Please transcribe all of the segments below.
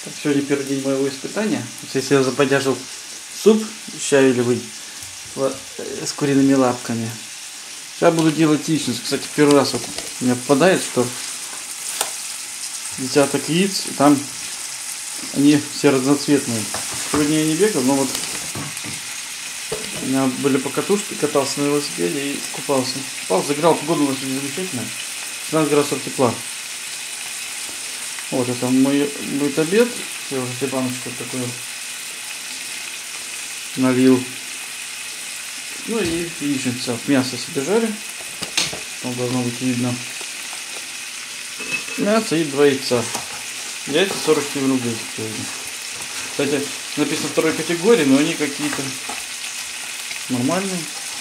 Так, сегодня первый день моего испытания. Если я заподяжил суп щавелевый с куриными лапками. Сейчас буду делать яичницу. Кстати, первый раз вот у меня попадает, что десяток яиц, и там они все разноцветные. Сегодня я не бегал, но вот у меня были покатушки, катался на велосипеде и купался. Купался, заграл, погода у нас сегодня замечательная. 16 градусов тепла. Вот это мой обед. Я уже себе баночку такую налил. Ну и яичница. Мясо себе жарим. Там должно быть видно. Мясо и 2 яйца. Яйца 47 рублей сегодня. Кстати, написано второй категории, но они какие-то нормальные.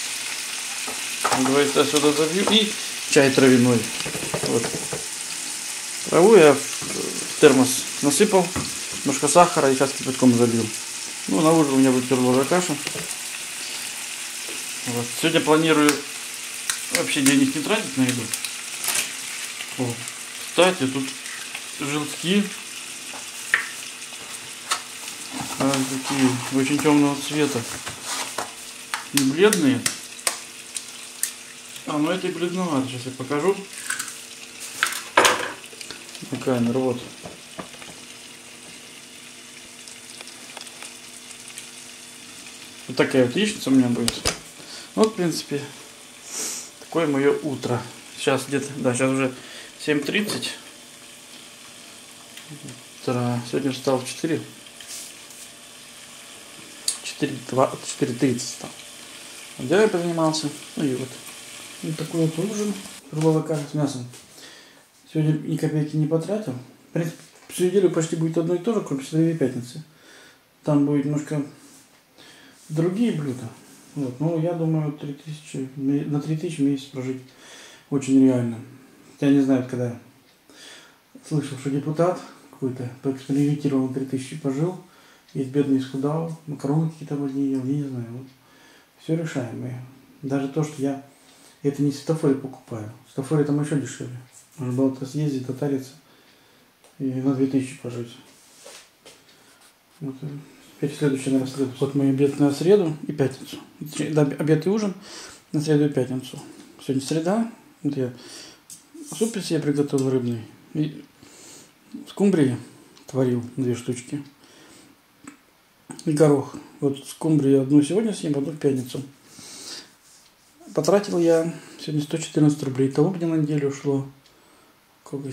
2 яйца сюда забью. И чай травяной. Вот. Траву я в термос насыпал, немножко сахара и сейчас кипятком залил. Ну, на ужин у меня будет перловая каша. Вот. Сегодня планирую вообще денег не тратить на еду. Вот. Кстати, тут желтки такие очень темного цвета. Не бледные. Ну это и бледновато. Сейчас я покажу. На камеру, вот. Вот такая вот яичница у меня будет. Вот, в принципе, такое мое утро. Сейчас где-то, да, сейчас уже 7:30. Сегодня встал в 4:30 встал. Где я позанимался? Ну и вот. Вот такой вот ужин. Перловая каша с мясом. Сегодня ни копейки не потратил. В принципе, всю неделю почти будет одно и то же, кроме среды и пятницы. Там будет немножко другие блюда. Вот. Но я думаю, на 3000 в месяц прожить очень реально. Я не знаю, когда слышал, что депутат какой-то поэкспериментировал, 3000 пожил, есть бедный исхудал, макароны какие-то одни ел, я не знаю. Вот. Все решаемое. Даже то, что я это не светофоре покупаю. Светофоре там еще дешевле. Можно было съездить, татариться и на 2000 пожить. Вот. Теперь следующий, наверное, среду. Вот мой обед на среду и пятницу. Обед и ужин на среду и пятницу. Сегодня среда. Вот я суп себе приготовил рыбный. И скумбрии творил 2 штучки. И горох. Вот скумбрию одну сегодня съем, одну в пятницу. Потратил я сегодня 114 рублей. Того мне на неделю ушло сколько?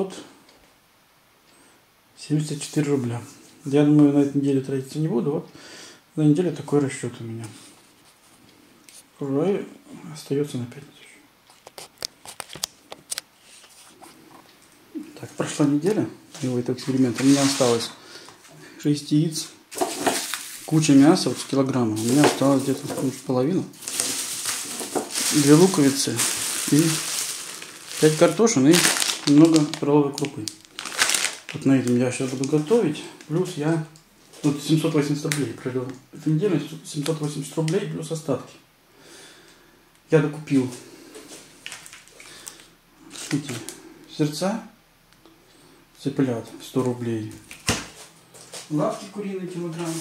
774 рубля. Я думаю, на этой неделе тратиться не буду. Вот на неделе такой расчет у меня. Урожай остается на пятницу. Так, прошла неделя его этого эксперимента. У меня осталось 6 яиц, куча мяса, вот с килограмма. У меня осталось где-то половину. 2 луковицы и 5 картошин и немного перловой крупы. Вот на этом я сейчас буду готовить. Плюс я тут 780 рублей провел. Эту неделю 780 рублей плюс остатки. Я докупил эти сердца, цыплят 100 рублей. Лапки куриные килограмм.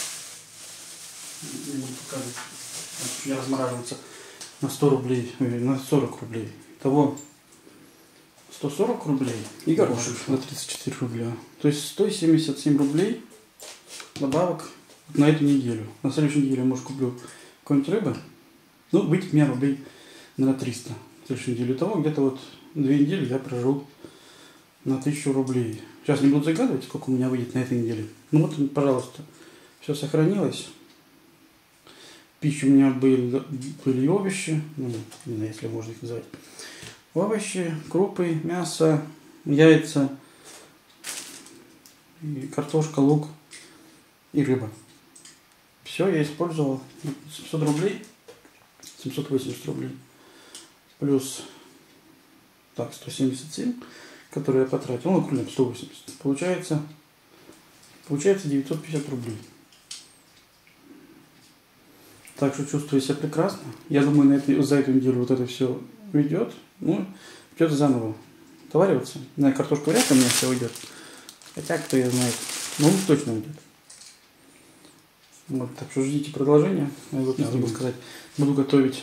Не буду показывать. У меня размораживается на 100 рублей, на 40 рублей. Итого 140 рублей и горошек на 34 рубля. То есть 177 рублей добавок на эту неделю. На следующей неделе, может, куплю какой-нибудь рыбы. Ну, выйдет у меня рублей на 300. В следующей неделе того, где-то вот 2 недели я прожил на 1000 рублей. Сейчас не буду загадывать, сколько у меня выйдет на этой неделе. Ну вот, пожалуйста, все сохранилось. Пища у меня были овощи, ну, не знаю, если можно их назвать. Овощи, крупы, мясо, яйца, и картошка, лук и рыба. Все я использовал. 700 рублей, 780 рублей. Плюс, так, 177, которые я потратил. Ну, округлим 180. Получается 950 рублей. Так что чувствую себя прекрасно. Я думаю, за эту неделю вот это все уйдет. Ну, придется заново довариваться. На картошку вряд ли у меня все уйдет. Хотя, кто ее знает. Ну, точно уйдет. Вот, так что ждите продолжения. Я вот не забыл сказать. Буду готовить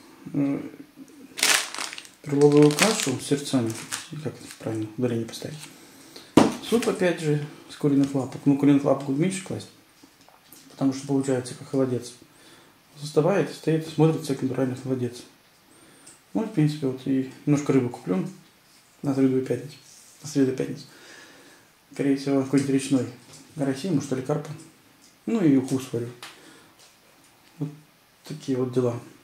крыловую кашу с сердцами. Как правильно ударение поставить. Суп опять же с куриных лапок. Ну, куриных лапок буду меньше класть. Потому что получается как холодец. Заставает, стоит, смотрится как натуральный холодец. Ну, в принципе, вот и немножко рыбы куплю на среду и пятницу. На среду и пятницу. Скорее всего, какой-нибудь речной. Карасиму, что ли, карпа. Ну и уху сварю. Вот такие вот дела.